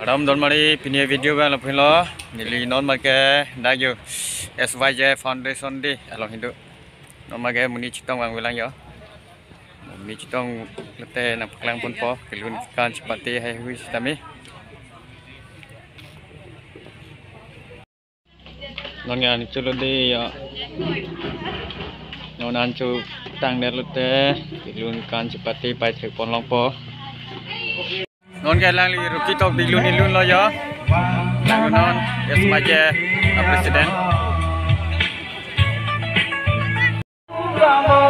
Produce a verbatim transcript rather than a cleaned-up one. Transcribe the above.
Adam don mari punya video kan lapin lo, nili non make dah yo S Y J Foundation di, along hidup non make muni citong bang bilang yo, muni citong lete nak pelang pun po, kelun kan seperti hai wis kami. Non yang culo di ya, non ancu tang der lete, kelun kan seperti pai terpon long po. Non cái lang li ruki tok di lun ilun lo yo. Lang non yes maje presiden.